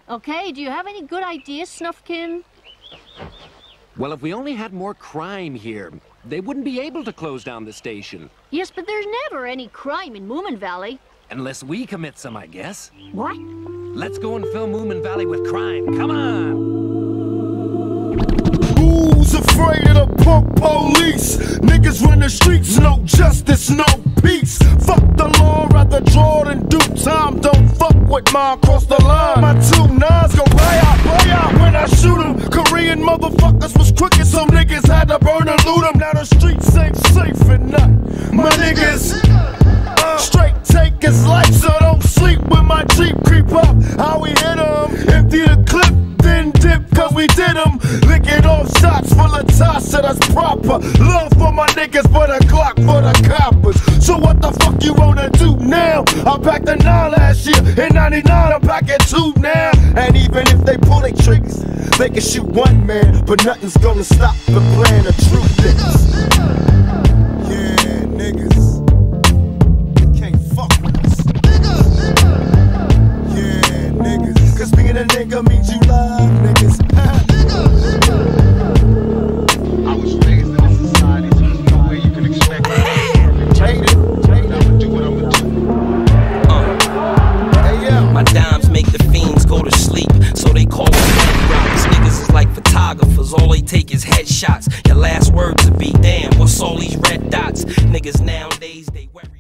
Okay, do you have any good ideas, Snuffkin? Well, if we only had more crime here, they wouldn't be able to close down the station. Yes, but there's never any crime in Moomin Valley. Unless we commit some, I guess. What? Let's go and fill Moomin Valley with crime. Come on! Who's afraid of the punk police? Niggas run the streets, no justice, no peace. Fuck the law, rather draw than do time. Don't fuck with mine, cross the line. My 2 9s go play out when I shoot 'em. Korean motherfuckers was crooked, so niggas had to burn and loot 'em. Now the streets ain't safe enough. My niggas straight take his life, so don't sleep when my Jeep creep up. How we hit 'em, empty the clip, then dip, cause we did 'em. Licking off shots full of toss, so that's proper. Love for my niggas, but a Glock for the coppers. So what the fuck you wanna do now? I packed a 9 last year, in 99 I'm packing 2 now. And even if they pull their triggers, they can shoot 1 man, but nothing's gonna stop the plan of truth is. Yeah, niggas. Cause being a nigga means you love niggas. I was raised in a society, so there's no way you can expect me to I'ma do what I'ma do. Hey, yo. My dimes make the fiends go to sleep, so they call us head rocks. Niggas is like photographers, all they take is headshots. Your last words would be, damn, what's all these red dots? Niggas nowadays, they worry.